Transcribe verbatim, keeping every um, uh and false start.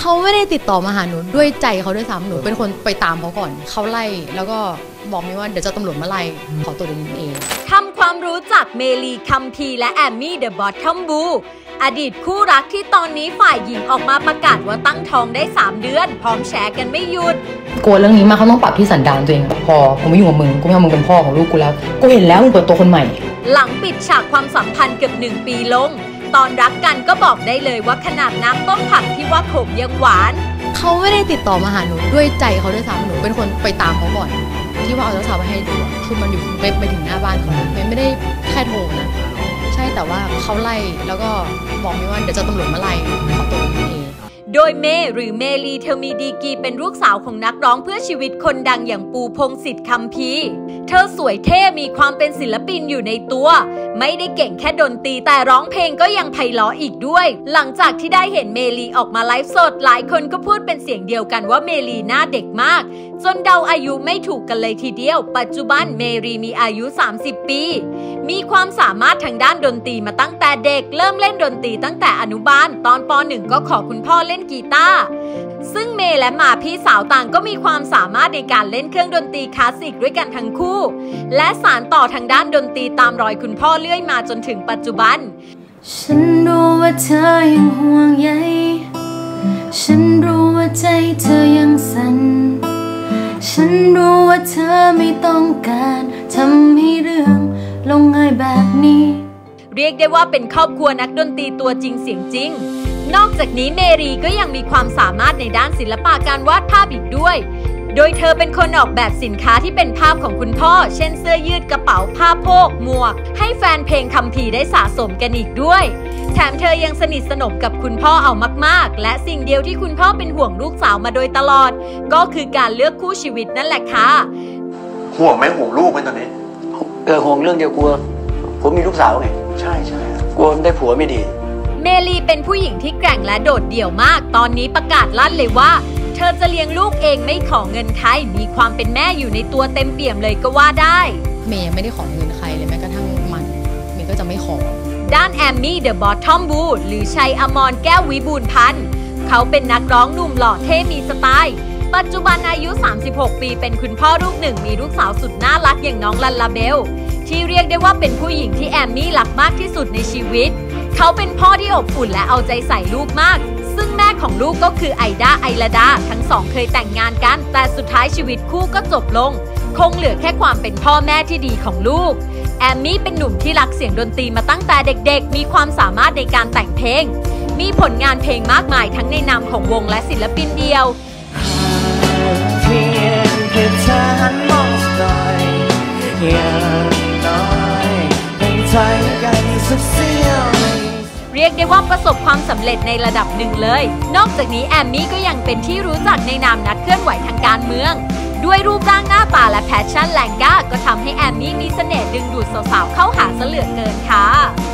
เขาไม่ได้ติดต่อมาหาหนูด้วยใจเขาด้วยซ้ำหนูเป็นคนไปตามเขาก่อนเขาไล่แล้วก็บอกมีว่าเดี๋ยวจะตำรวจมาไล่ขอตัวดีเองทำความรู้จักเมลีคัมพีและแอมมี่เดอะบอททอมบูอดีตคู่รักที่ตอนนี้ฝ่ายหญิงออกมาประกาศว่าตั้งท้องได้สามเดือนพร้อมแชร์กันไม่หยุดกลัวเรื่องนี้มาเขาต้องปรับที่สันดานตัวเองพอกูไม่อยู่กับมึงกูไม่เอามึงเป็นพ่อของลูกกูแล้วกูเห็นแล้วมึงเปิดตัวคนใหม่หลังปิดฉากความสัมพันธ์เกือบหนึ่งปีลงตอนรักกันก็บอกได้เลยว่าขนาดน้ำต้มผักที่ว่าขมยังหวานเขาไม่ได้ติดต่อมาหาหนูด้วยใจเขาด้วยซ้ำหนูเป็นคนไปตามเขาก่อนที่ว่าเอาเจ้าสาวมาให้ดูคือมันอยู่ไปไปถึงหน้าบ้านเขาไม่ได้แค่โทรนะใช่แต่ว่าเขาไล่แล้วก็บอกมีว่าเดี๋ยวจะตำรวจมาไล่ขอตัวเองโดยเมหรือเมลีเธอมีดีกรีเป็นลูกสาวของนักร้องเพื่อชีวิตคนดังอย่างปูพงษ์สิทธิ์คัมภีร์เธอสวยเท่มีความเป็นศิลปินอยู่ในตัวไม่ได้เก่งแค่ดนตรีแต่ร้องเพลงก็ยังไพเราะอีกด้วยหลังจากที่ได้เห็นเมลีออกมาไลฟ์สดหลายคนก็พูดเป็นเสียงเดียวกันว่าเมลีหน้าเด็กมากจนเดาอายุไม่ถูกกันเลยทีเดียวปัจจุบันเมลีมีอายุสามสิบปีมีความสามารถทางด้านดนตรีมาตั้งแต่เด็กเริ่มเล่นดนตรีตั้งแต่อนุบาลตอนป หนึ่ง ก็ขอคุณพ่อเล่นกีตาร์ซึ่งเมย์และหมาพี่สาวต่างก็มีความสามารถในการเล่นเครื่องดนตรีคลาสสิกด้วยกันทั้งคู่และสานต่อทางด้านดนตรีตามรอยคุณพ่อเรื่อยมาจนถึงปัจจุบันฉันรู้ว่าเธอยังห่วงใยฉันรู้ว่าใจเธอยังสั่นฉันรู้ว่าเธอไม่ต้องการทำให้เรื่องลงง่ายแบบนี้เรียกได้ว่าเป็นครอบครัวนักดนตรีตัวจริงเสียงจริงนอกจากนี้เมรีก็ยังมีความสามารถในด้านศิลปะการวาดภาพอีกด้วยโดยเธอเป็นคนออกแบบสินค้าที่เป็นภาพของคุณพ่อเช่นเสื้อยืดกระเป๋าผ้าโพกหมวกให้แฟนเพลงคัมภีร์ได้สะสมกันอีกด้วยแถมเธอยังสนิทสนมกับคุณพ่อเอามากๆและสิ่งเดียวที่คุณพ่อเป็นห่วงลูกสาวมาโดยตลอดก็คือการเลือกคู่ชีวิตนั่นแหละค่ะห่วงไหมห่วงลูกไหมตอนนี้เออห่วงเรื่องเดียวกลัวผมมีลูกสาวไงใช่ใช่กลัวได้ผัวไม่ดีเมลีเป็นผู้หญิงที่แกร่งและโดดเดี่ยวมากตอนนี้ประกาศลั่นเลยว่าเธอจะเลี้ยงลูกเองไม่ขอเงินใครมีความเป็นแม่อยู่ในตัวเต็มเปี่ยมเลยก็ว่าได้เมย์ไม่ได้ขอเงินใครเลยแม้กระทั่งมันเมย์ก็จะไม่ขอด้านแอมมี่เดอะบอททอมบูหรือชัยอมรแก้ววิบูลย์พันธ์เขาเป็นนักร้องหนุ่มหล่อเท่มีสไตล์ปัจจุบันอายุสามสิบหกปีเป็นคุณพ่อลูกหนึ่งมีลูกสาวสุดน่ารักอย่างน้องลันลาเบลที่เรียกได้ว่าเป็นผู้หญิงที่แอมมี่รักมากที่สุดในชีวิตเขาเป็นพ่อที่อบอุ่นและเอาใจใส่ลูกมากซึ่งแม่ของลูกก็คือไอดาไอลาดาทั้งสองเคยแต่งงานกันแต่สุดท้ายชีวิตคู่ก็จบลงคงเหลือแค่ความเป็นพ่อแม่ที่ดีของลูกแอมมี่เป็นหนุ่มที่รักเสียงดนตรีมาตั้งแต่เด็กๆมีความสามารถในการแต่งเพลงมีผลงานเพลงมากมายทั้งในนามของวงและศิลปินเดียวเพียงแค่เธอหันมองหน่อยอย่างน้อยเป็นใจกันสักเสี้ยวเรียกได้ว่าประสบความสำเร็จในระดับหนึ่งเลยนอกจากนี้แอมมี่ก็ยังเป็นที่รู้จักในนามนักเคลื่อนไหวทางการเมืองด้วยรูปร่างหน้าตาและแพชชั่นแรงกล้าก็ทำให้แอมมี่มีเสน่ห์ดึงดูดสาวๆเข้าหาเสลือเกินค่ะ